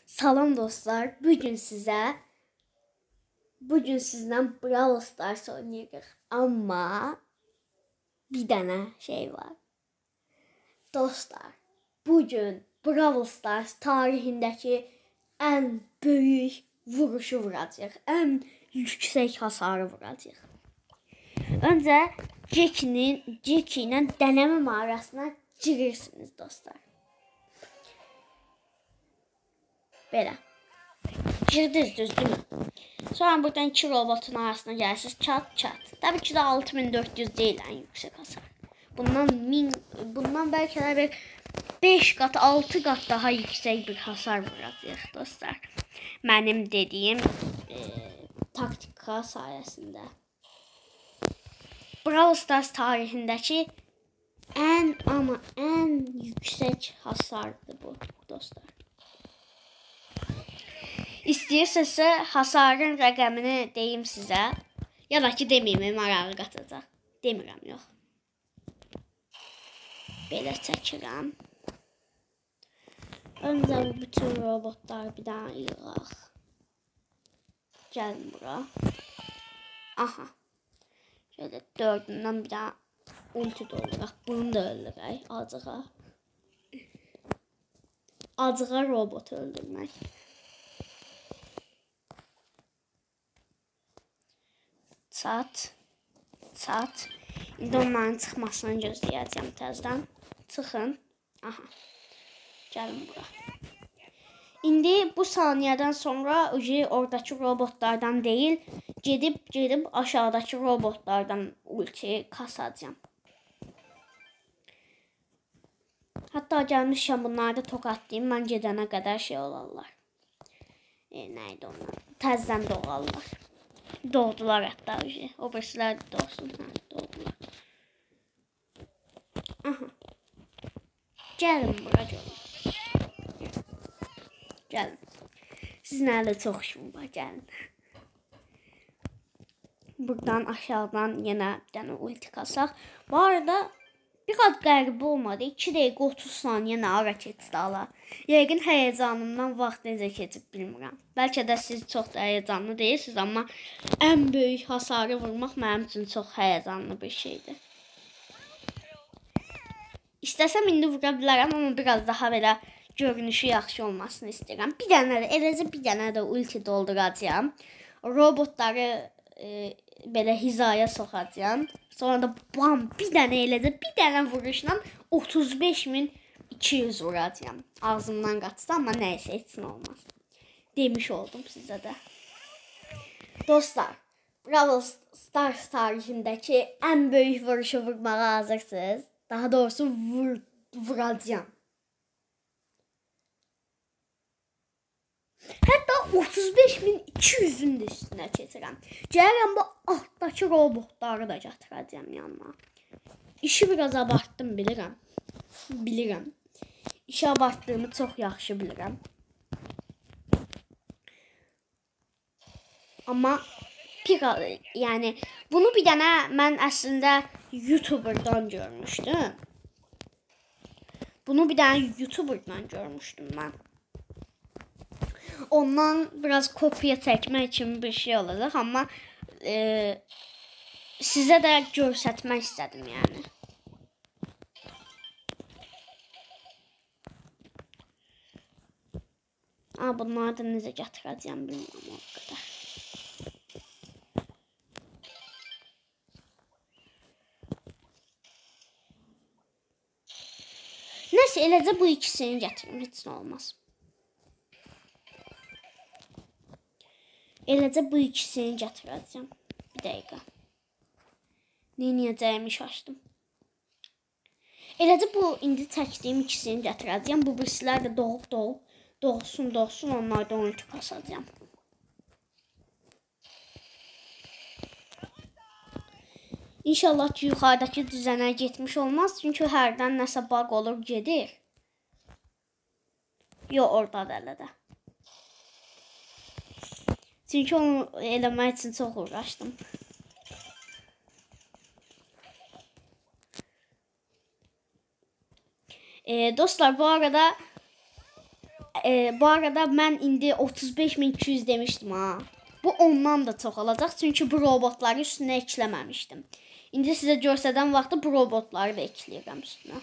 Salam dostlar, bugün sizlə Brawl Stars oynayırıq. Amma bir dənə şey var. Dostlar, bugün Brawl Stars tarixindəki ən böyük vuruşu vuracaq. Ən yüksək hasarı vuracaq. Öncə Jackie ilə dənəmə mağarasına girirsiniz dostlar. Belə. Girdiniz, düzdürmü? Sonra buradan iki robotun arasına gəlirsiniz. Çat. Tabii ki de 6400 değil en yüksek hasar. Bundan belki de bir 5 kat 6 kat daha yüksek bir hasar vuracaq dostlar. Benim dediğim taktika sayesinde. Brawl Stars tarihindeki en yüksek hasardı bu dostlar. İstəyirsinizsə hasarın rəqəmini deyim sizə. Ya da ki deməyim, marağı qatacaq. Demirəm, yox. Belə çəkirəm. Öncə bu bütün robotlar bir dənə yığaq. Gəlin bura. Aha. Şöyle dördündən bir dənə ulti dolduraq. Bunu da öldürək. Acığa robot öldürmək. Çat. İndi onların çıxmasını gözləyəcəm təzədən. Çıxın. Aha. Gəlin bura. İndi bu saniyədən sonra oradakı robotlardan deyil, gedib aşağıdakı robotlardan ulti kasacağım. Hatta gəlmişəm bunları da tokatlayayım. Mən gedənə qədər şey olarlar. Neydi onlar? Təzədən doğarlar. Doğdular hatta. O birisilər də doğsun. Doğdular. Aha. Gəlin bura görün. Gəlin. Sizin əldə çox işim var. Gəlin. Buradan aşağıdan yenə bir dənə ulti kasaq. Bu arada biraz qəribə olmadı. 2 dəqiqə 30 saniyə nə ara keçdi ala. Yəqin həyəcanımdan vaxt necə keçib bilmirəm. Bəlkə də siz çox da həyəcanlı deyilsiniz, amma ən böyük hasarı vurmaq mənim üçün çox həyəcanlı bir şeydir. İstəsəm indi vura bilərəm, amma biraz daha belə görünüşü yaxşı olmasını istəyirəm. Eləcə bir dənə də ulti dolduracağam. Robotları belə hizaya soxacağam. Sonra da bam bir dənə vuruşla 35200 vuracağam. Ağzımdan qaçdı, amma nəysə heç nə olmaz. Demiş oldum sizə də. Dostlar, Brawl Stars tarixindəki ən böyük vuruşu vurmağa hazırsınız. Daha doğrusu vuracağım. Hətta 35200'ün də üstünə keçirəm. Gəlirəm bu altdakı robotları da gətirəcəm yanına. İşi biraz abartdım, bilirəm. İşi abartdığımı çox yaxşı bilirəm. Amma yəni bunu bir dənə mən əslində YouTuber'dan görmüşdüm. mən. Ondan biraz kopya çəkmək için bir şey olacaq, amma sizə də göstərmək istədim yəni. Bunları da necə gətirəcəm bilmirəm o qədər. Neyse, eləcə bu ikisini gətirim, heç nə olmaz. Eləcə bu ikisini gətirəcəm. Bir dəqiqə. Neyəcəyimi şaşdım. Eləcə bu indi çəkdiyim ikisini gətirəcəm. Bu birisilər də doğsun, onlardan ulti kasacağım. İnşallah ki yuxarıdakı düzənə getmiş olmaz. Çünki hərdən nəsə bug olur, gedir. Yox, orada da elə də. Çünki onu eləmək üçün çox uğraşdım. Dostlar, bu arada bu arada mən indi 35.200 demişdim ha. Bu ondan da çox olacaq. Çünki bu robotları üstünə ekləməmişdim. İndi sizə göstərən vaxtda bu robotları da ekləyirəm üstünə.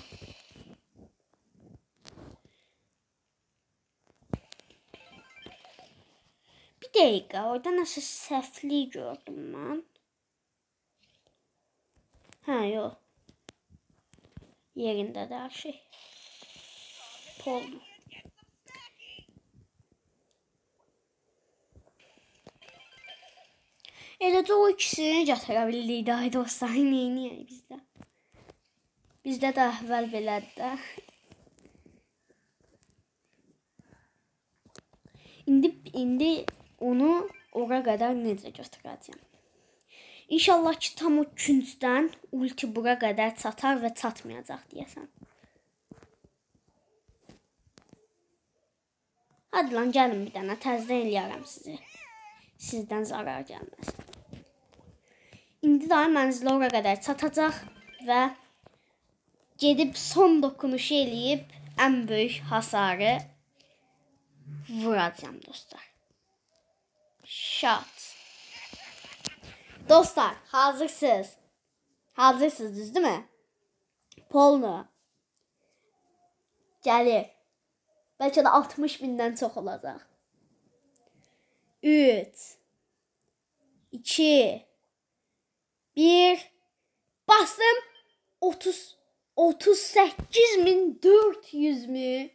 Bir dəqiqə, orada nəsə səhvlik gördüm mən. Hə, yox. Yerindədir hər şey. Polnu. Eləcə o ikisini gətirə bildik də, dostlar, neyniyək bizdə? Bizdə də əvvəl belədir də. İndi onu ora qədər necə götürəcəm? İnşallah ki, tam o küncdən ulti bura qədər çatar və çatmayacaq deyəsən. Hadi lan, gəlin bir dənə, təzdən eləyərəm sizi. Sizdən zarar gəlməz. İndi daha mənzilə ora qədər çatacaq və gedib son dokunuşu eləyib ən böyük hasarı vuracağım dostlar. Shot. Dostlar, hazırsınız. Hazırsınız, düz değil mi? Polnu. Gəlir. Bəlkə də 60.000-dən çox olacaq. 3 2 1 bastım. 38.400 mü?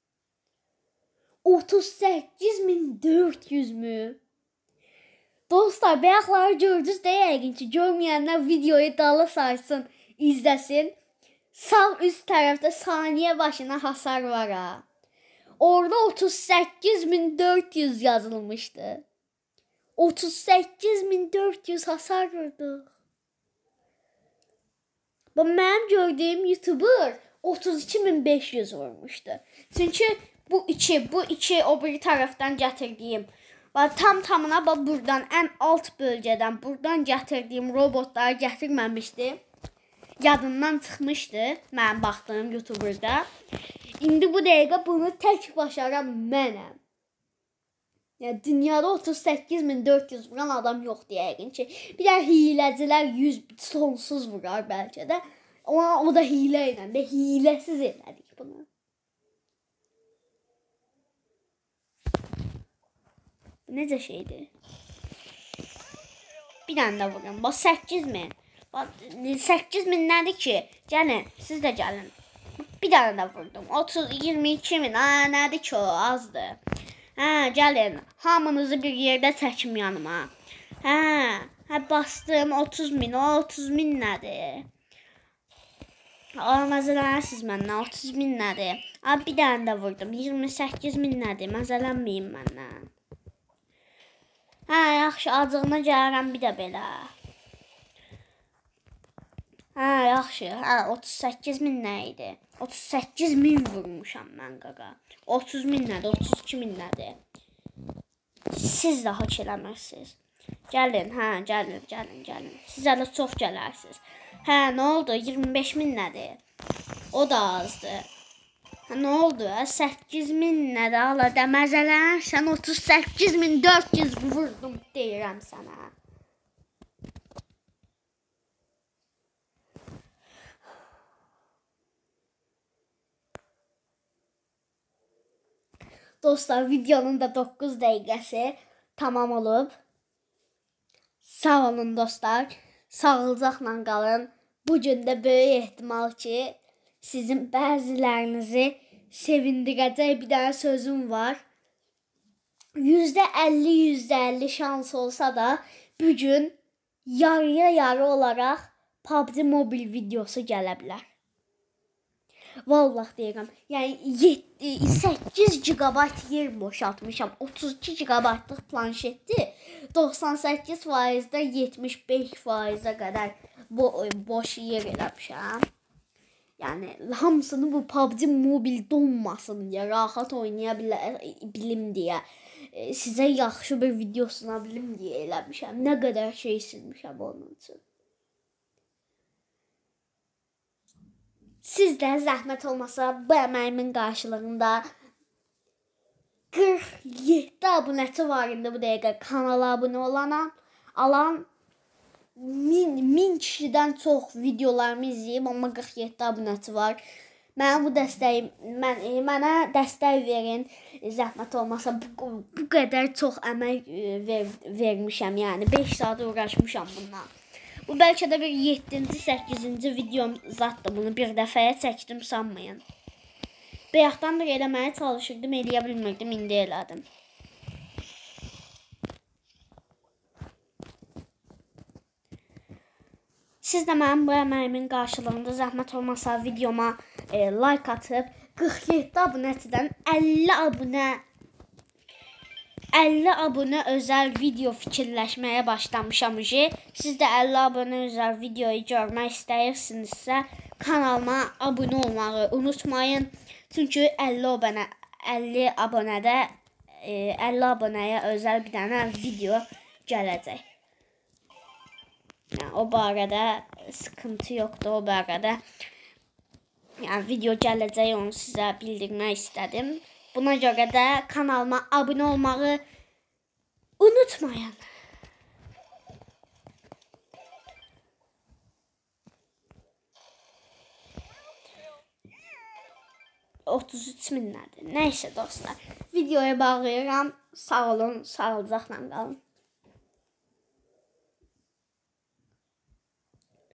38.400 mü? Dostlar, bayaqları gördünüz də, yəqin ki, görməyənlər videoyu dala sarsın, izləsin. Sağ üst tərəfdə saniyə başına hasar var ha. Orada 38.400 yazılmışdı. 38.400 hasar vurdu. Bu mənim gördüyüm YouTuber 32.500 vurmuşdu. Çünki bu iki o bir tərəfdən gətirdiyim, tam-tamına buradan ən alt bölgədən buradan gətirdiyim robotları gətirməmişdi. Yadından çıxmışdı mənim baxdığım YouTuber'da. İndi bu dəqiqə bunu tək başaran mənəm. Yəni dünyada 38.400 vuran adam yoxdur yəqin ki. Bir də hiləcilər 100 sonsuz vurar bəlkə də. Amma o da hilə ilə də hiləsiz elədik bunu. Bu necə şeydir? Bir dənə də vururam. Bax 8.000. 8.000 nədir ki? Gəlin, siz də gəlin. Bir dənə də vurdum. 22.000. Nədir ki o? Azdır. Gəlin. Hamınızı bir yerdə çəkim yanıma. Bastım 30.000. O 30.000 nədir? Məzələnəsiz məndən. 30.000 nədir? Bir dənə də vurdum. 28.000 nədir? Məzələnməyin məndən. Yaxşı. Acığına gəlirəm bir də belə. Yaxşı. 38.000 nə idi? 38.000 vurmuşam mən qaqa. 30.000 nədir? 32.000 nədir? Siz də hak eləməzsiniz. Gəlin, gəlin. Siz hələ çox gələrsiniz. Nə oldu? 25.000 nədir? O da azdır. Nə oldu? 8.000 nədir? Hala deməzələn, 38.400 vurdum deyirəm sənə. Dostlar, videonun da 9 dəqiqəsi tamam olub. Sağ olun dostlar. Sağlıcaqla qalın. Bugün də böyük ehtimal ki, sizin bəzilərinizi sevindirəcək bir dənə sözüm var. %50 şans olsa da bugün yarıya yarı olaraq PUBG Mobile videosu gələ bilər. Vallahi deyirəm. Yəni 8 GB yer boşaltmışam. 32 GB-lıq planşetdir. 98%-də 75%-ə qədər boş yer eləmişəm. Yəni hamısını bu PUBG Mobile donmasın deyə, rahat oynaya bilim deyə, sizə yaxşı bir video suna bilim deyə eləmişəm. Nə qədər şey silmişəm onun üçün. Siz də zəhmət olmasa bu əməyimin qarşılığında 47 abunəsi var indi bu dəqiqə kanala abunə alan 1000 kişidən çox videolarımı izləyib, amma 47 abunəsi var. Mənə dəstək verin. Zəhmət olmasa bu qədər çox əmək vermişəm. Yəni 5 saat uğraşmışam bundan. Bu bəlkə də bir 7-ci, 8-ci videom zatdır. Bunu bir dəfəyə çəkdim sanmayın. Bayaqdan da eləməyə çalışırdım, eləyə bilmirdim, indi elədim. Siz də mənim bu əməyimin qarşılığında zəhmət olmasa videoma like atıb 47 abunəçidən 50 abunə özəl video fikirləşməyə başlamışam. Siz də 50 abunə özəl videoyu görmək istəyirsinizsə kanalıma abunə olmağı unutmayın. Çünki 50 abunəyə özəl bir dənə video gələcək. Yəni, o barədə sıkıntı yoxdur, o barədə. Yəni, video gələcək, onu sizə bildirmək istədim. Buna görə də kanalıma abunə olmağı unutmayın. 33 min nədir? Nəysə dostlar, videoya bağlayıram. Sağ olun, sağlıcaqla qalın.